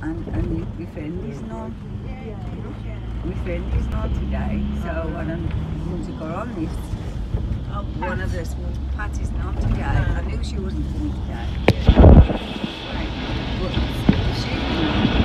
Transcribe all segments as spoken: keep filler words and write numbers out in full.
And, and my friend is not. My friend is not today, so I don't want to go on this. Oh, One of us, Pat is not today. I knew she wasn't coming today. Right. But she,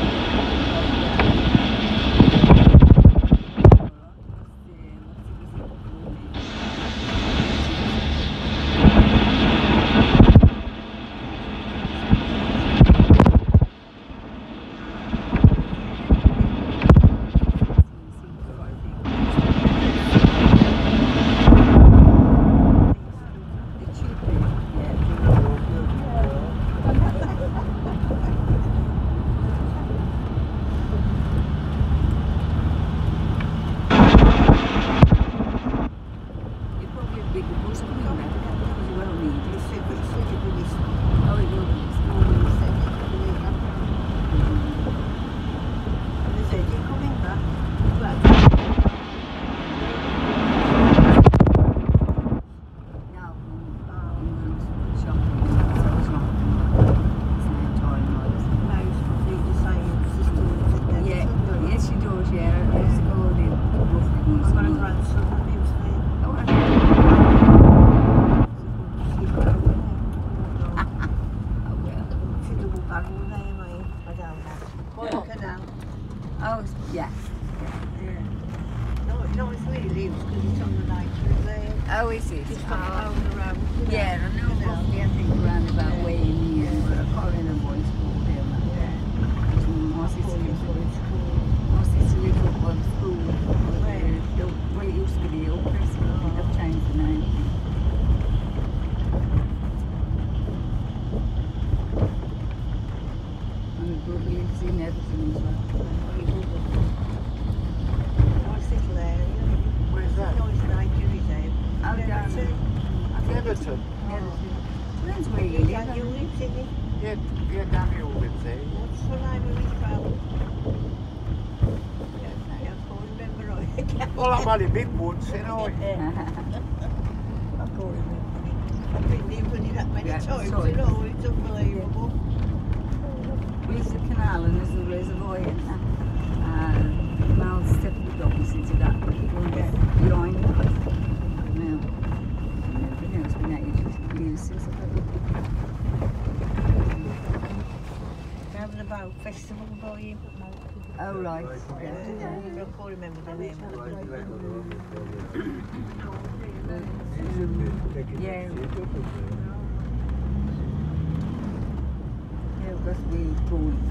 oh, yeah. Yeah. No, no, it's where he lives because it's on the night there. Oh, is it? It's Oh. from the road. Yeah, I know roughly, I think around about yeah. way in here, but I can't remember what it's called here. Yeah. My sister lives My sister lives up on school. Where? Well, it used to be the old prison. I think they've changed the name. And my brother lives in Everton as well. Everton. Depends where you live. Daniel lives in it. Yeah, yeah, Daniel lives there. What's the name of his family? I can't remember right. Well, I've only been once, you know. I can't remember it. I've been there bloody that many Yeah, times, sorry. you know, it's unbelievable. There's the canal and there's a reservoir in there. Uh, now it's stepping opposite to that. Yeah. Behind that. Now, everything else been ages, years since I've had it. They're having a boat festival by him. Oh, right. Yeah. I can't remember the name of the place. Yeah. Yeah, because we called